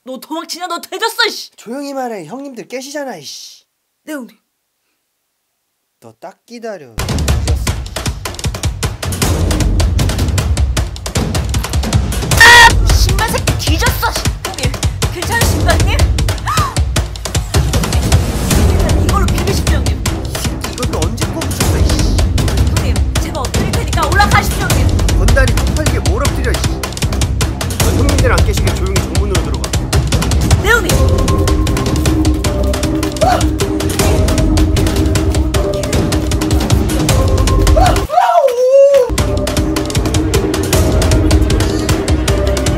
너 도망치냐? 너 되졌어 씨. 조용히 말해. 형님들 깨시잖아 이씨. 네 형님. 너 딱 기다려. 신발 새끼 뒤졌어 씨. 형님 괜찮으신가 형님? 일단 이걸로 비비십시오 형님. 이것도 언제 꼽으셨어 이씨. 형님 제가 엎드릴 테니까 올라가십시오 형님. 건달이 쪽팔리게 뭘 엎드려 이씨. 넌 형님들 안 깨시게 조용히 정문으로 들어가. 네 형님.